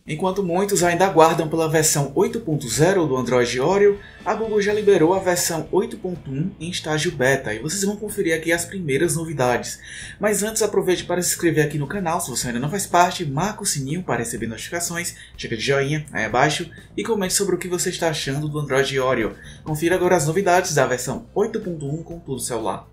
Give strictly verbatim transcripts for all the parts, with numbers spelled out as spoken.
Enquanto muitos ainda aguardam pela versão oito ponto zero do Android Oreo, a Google já liberou a versão oito ponto um em estágio beta e vocês vão conferir aqui as primeiras novidades. Mas antes, aproveite para se inscrever aqui no canal se você ainda não faz parte, marca o sininho para receber notificações, chega de joinha aí abaixo e comente sobre o que você está achando do Android Oreo. Confira agora as novidades da versão oito ponto um com tudo celular.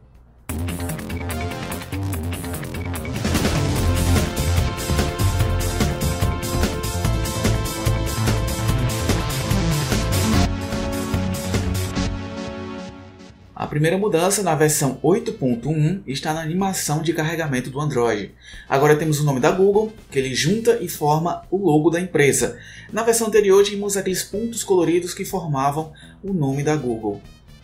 A primeira mudança na versão oito ponto um está na animação de carregamento do Android. Agora temos o nome da Google, que ele junta e forma o logo da empresa. Na versão anterior tínhamos aqueles pontos coloridos que formavam o nome da Google.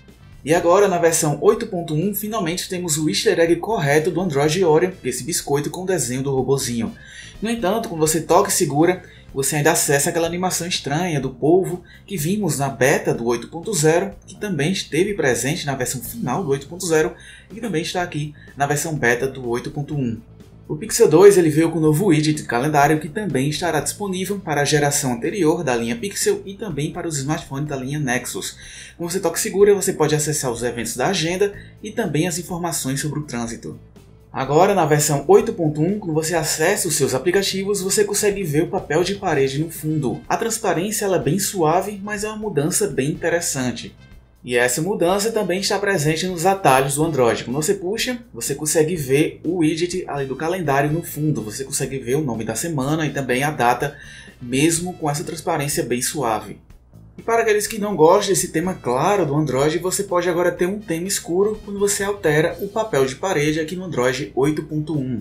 E agora na versão oito ponto um finalmente temos o easter egg correto do Android Oreo, esse biscoito com o desenho do robozinho. No entanto, quando você toca e segura, você ainda acessa aquela animação estranha do polvo que vimos na beta do oito ponto zero, que também esteve presente na versão final do oito ponto zero e que também está aqui na versão beta do oito ponto um. O Pixel dois ele veio com o novo widget de calendário que também estará disponível para a geração anterior da linha Pixel e também para os smartphones da linha Nexus. Com você toque segura, você pode acessar os eventos da agenda e também as informações sobre o trânsito. Agora, na versão oito ponto um, quando você acessa os seus aplicativos, você consegue ver o papel de parede no fundo. A transparência ela é bem suave, mas é uma mudança bem interessante. E essa mudança também está presente nos atalhos do Android. Quando você puxa, você consegue ver o widget ali do calendário no fundo. Você consegue ver o nome da semana e também a data, mesmo com essa transparência bem suave. E para aqueles que não gostam desse tema claro do Android, você pode agora ter um tema escuro quando você altera o papel de parede aqui no Android oito ponto um.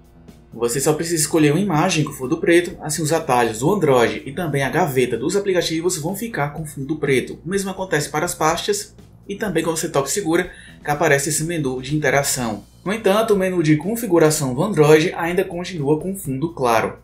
Você só precisa escolher uma imagem com fundo preto, assim os atalhos do Android e também a gaveta dos aplicativos vão ficar com fundo preto. O mesmo acontece para as pastas e também quando você toca e segura, que aparece esse menu de interação. No entanto, o menu de configuração do Android ainda continua com fundo claro.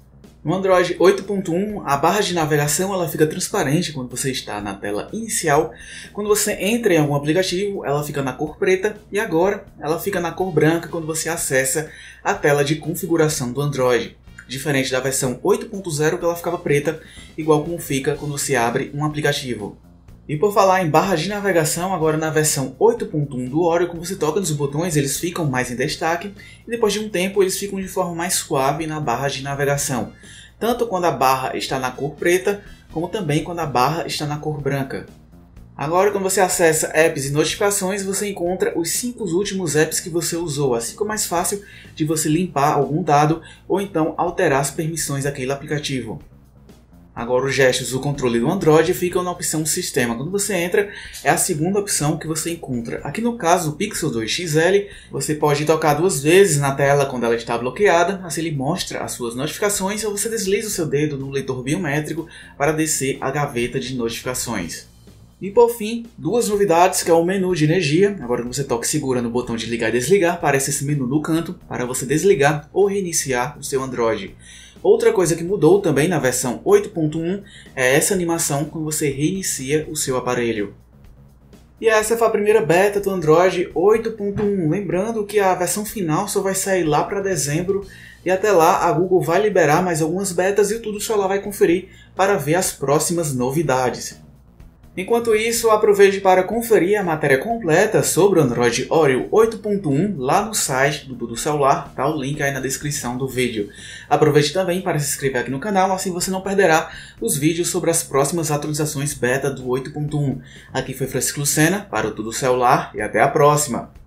No Android oito ponto um, a barra de navegação ela fica transparente quando você está na tela inicial. Quando você entra em algum aplicativo, ela fica na cor preta e agora ela fica na cor branca quando você acessa a tela de configuração do Android. Diferente da versão oito ponto zero que ela ficava preta, igual como fica quando você abre um aplicativo. E por falar em barra de navegação, agora na versão oito ponto um do Oreo, quando você toca nos botões, eles ficam mais em destaque e depois de um tempo eles ficam de forma mais suave na barra de navegação. Tanto quando a barra está na cor preta, como também quando a barra está na cor branca. Agora, quando você acessa apps e notificações, você encontra os cinco últimos apps que você usou, assim como é mais fácil de você limpar algum dado ou então alterar as permissões daquele aplicativo. Agora os gestos do controle do Android ficam na opção Sistema. Quando você entra, é a segunda opção que você encontra. Aqui no caso do Pixel dois X L, você pode tocar duas vezes na tela quando ela está bloqueada, assim ele mostra as suas notificações ou você desliza o seu dedo no leitor biométrico para descer a gaveta de notificações. E por fim, duas novidades que é o menu de energia. Agora quando você toca e segura no botão de ligar e desligar, aparece esse menu no canto para você desligar ou reiniciar o seu Android. Outra coisa que mudou também na versão oito ponto um é essa animação quando você reinicia o seu aparelho. E essa foi a primeira beta do Android oito ponto um. Lembrando que a versão final só vai sair lá para dezembro e até lá a Google vai liberar mais algumas betas e o Tudo Celular vai conferir para ver as próximas novidades. Enquanto isso, aproveite para conferir a matéria completa sobre o Android Oreo oito ponto um lá no site do Tudo Celular, tá o link aí na descrição do vídeo. Aproveite também para se inscrever aqui no canal, assim você não perderá os vídeos sobre as próximas atualizações beta do oito ponto um. Aqui foi Francisco Lucena para o Tudo Celular e até a próxima!